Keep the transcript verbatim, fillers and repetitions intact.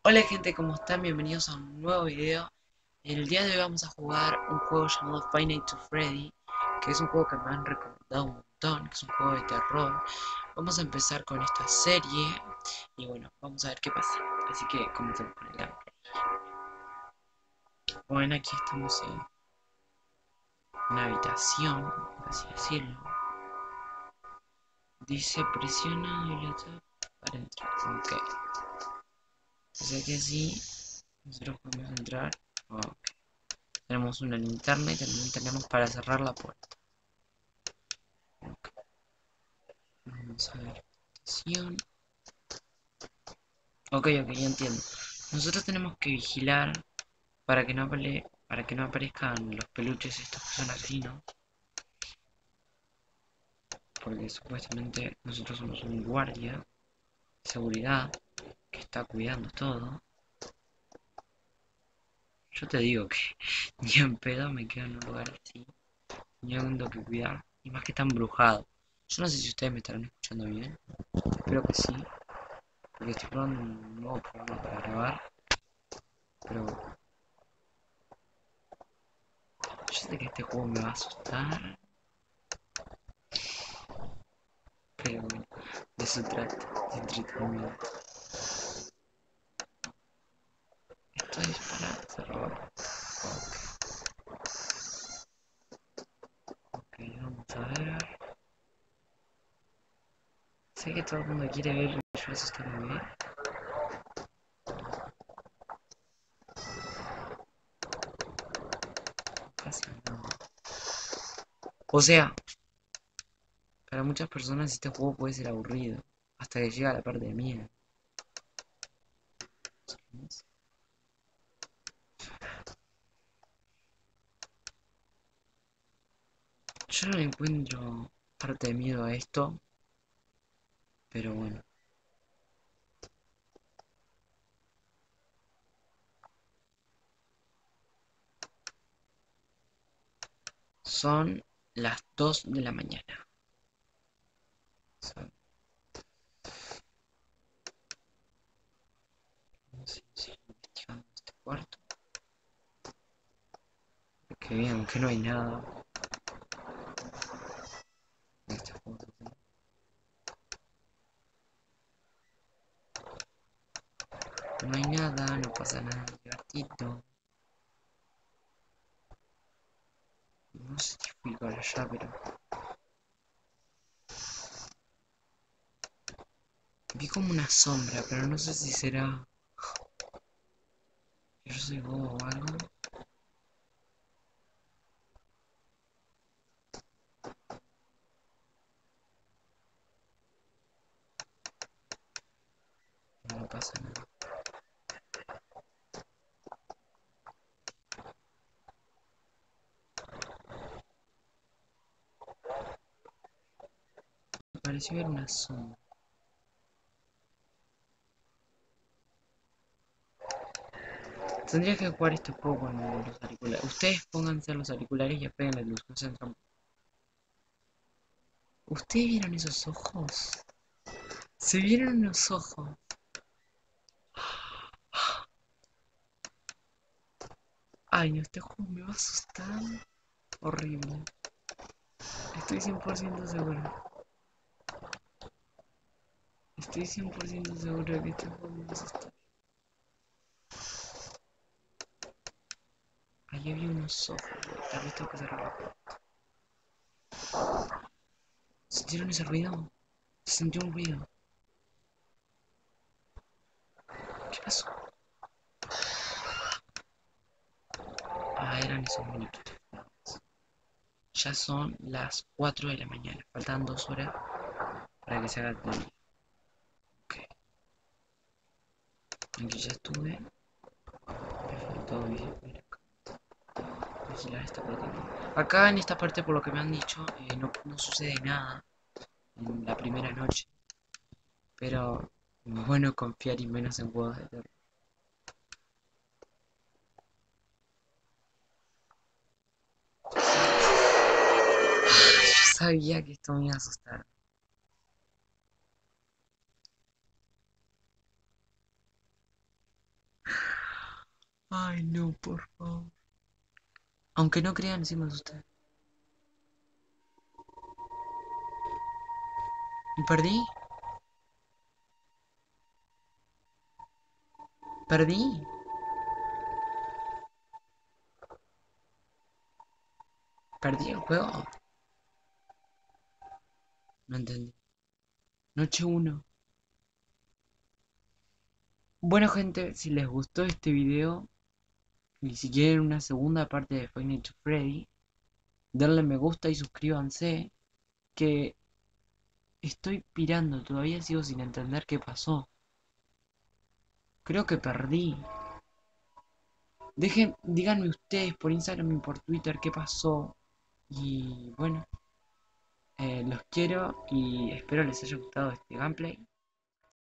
Hola gente, ¿cómo están? Bienvenidos a un nuevo video. En el día de hoy vamos a jugar un juego llamado Five Nights at Freddy, que es un juego que me han recomendado un montón, que es un juego de terror. Vamos a empezar con esta serie y bueno, vamos a ver qué pasa. Así que comencemos con el gameplay. Bueno, aquí estamos en una habitación, por así decirlo. Dice presiona el botón para entrar. Ok. O sea que sí, nosotros podemos entrar. Ok. Tenemos una linterna y también tenemos para cerrar la puerta. Ok, vamos a ver. Estación. Ok, ok, ya entiendo. Nosotros tenemos que vigilar para que no apare- para que no aparezcan los peluches estos que son así, ¿no? Porque supuestamente nosotros somos un guardia de seguridad que está cuidando todo. Yo te digo que ni en pedo me quedo en un lugar así. Teniendo que cuidar. Y más que está embrujado. Yo no sé si ustedes me estarán escuchando bien. Espero que sí. Porque estoy probando un nuevo programa para grabar. Pero yo sé que este juego me va a asustar. Pero bueno, de eso trata, de entretenimiento. Esto es para cerrar. Ok, vamos a ver. Sé que todo el mundo quiere ver y yo asustarme bien. Casi no. O sea, para muchas personas este juego puede ser aburrido. Hasta que llega la parte de miedo. Yo no le encuentro parte de miedo a esto. Pero bueno. Son las dos de la mañana. Son- no sé si investigando este cuarto. Que bien, que no hay nada en este juego. No hay nada, no pasa nada divertido. No sé si fui para allá, pero vi como una sombra, pero no sé si será que yo soy bobo o algo. No pasa nada. Me pareció ver una sombra. Tendría que jugar este juego con los auriculares. Ustedes pónganse los auriculares y apaguen la luz. No se entran. ¿Ustedes vieron esos ojos? ¿Se vieron los ojos? Ay, no, este juego me va a asustar. Horrible. Estoy cien por ciento seguro. Estoy cien por ciento seguro de que este juego me va a asustar. Ahí había unos ojos. Tal vez tengo que cerrar la puerta. ¿Sintieron ese ruido? Se sintió un ruido. ¿Qué pasó? Ah, eran esos muñequitos. Ya son las cuatro de la mañana. Faltan dos horas para que se haga el día. Ok. Aquí ya estuve. Me faltó vigilar esta parte. Acá en esta parte, por lo que me han dicho, eh, no, no sucede nada en la primera noche. Pero es bueno confiar y menos en juegos de terror. Yo sabía que esto me iba a asustar. Ay, no, por favor. Aunque no crean, encima de usted. ¿Y perdí? ¿Perdí? ¿Perdí el juego? No entendí. Noche uno. Bueno, gente, si les gustó este video y si quieren una segunda parte de Five Nights at Freddy, denle me gusta y suscríbanse, que estoy pirando, todavía sigo sin entender qué pasó. Creo que perdí. Dejen, díganme ustedes por Instagram y por Twitter qué pasó. Y bueno, eh, los quiero y espero les haya gustado este gameplay.